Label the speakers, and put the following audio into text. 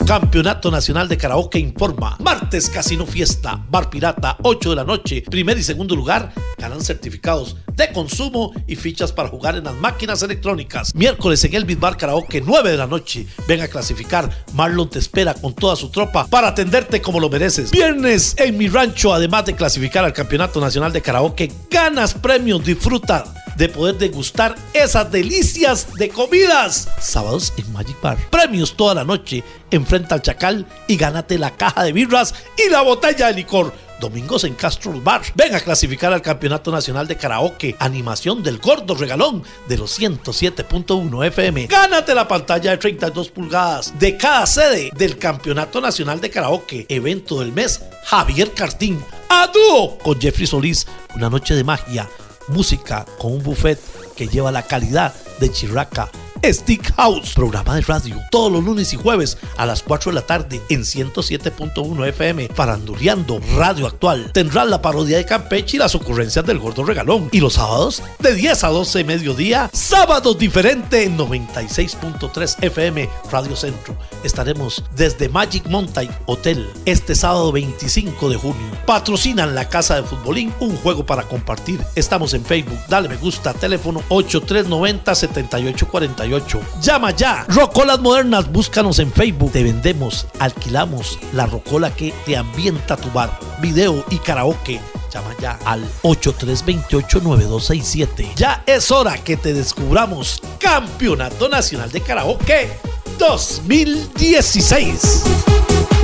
Speaker 1: Campeonato Nacional de Karaoke informa. Martes Casino Fiesta, Bar Pirata, 8 de la noche. Primer y segundo lugar ganan certificados de consumo y fichas para jugar en las máquinas electrónicas. Miércoles en Elvis Bar Karaoke, 9 de la noche. Ven a clasificar. Marlon te espera con toda su tropa para atenderte como lo mereces. Viernes en Mi Rancho, además de clasificar al Campeonato Nacional de Karaoke, ganas premios. Disfruta de poder degustar esas delicias de comidas. Sábados en Magic Bar. Premios toda la noche. Enfrenta al Chacal y gánate la caja de birras y la botella de licor. Domingos en Castro Bar. Ven a clasificar al Campeonato Nacional de Karaoke. Animación del Gordo Regalón de los 107.1 FM. Gánate la pantalla de 32 pulgadas de cada sede del Campeonato Nacional de Karaoke. Evento del mes, Javier Cartín. A dúo con Jeffrey Solís. Una noche de magia. Música con un buffet que lleva la calidad de Chirraca Stick House. Programa de radio todos los lunes y jueves a las 4 de la tarde en 107.1 FM. Faranduleando Radio Actual. Tendrás la parodia de Campeche y las ocurrencias del Gordo Regalón. Y los sábados de 10 a 12 mediodía, Sábados Diferente en 96.3 FM Radio Centro. Estaremos desde Magic Mountain Hotel este sábado 25 de junio. Patrocinan la Casa de Futbolín, un juego para compartir. Estamos en Facebook. Dale me gusta. Teléfono 8390-7848. Llama ya. Rocolas Modernas, búscanos en Facebook. Te vendemos, alquilamos la rocola que te ambienta tu bar. Video y karaoke. Llama ya al 8328-9267. Ya es hora que te descubramos. Campeonato Nacional de Karaoke 2016.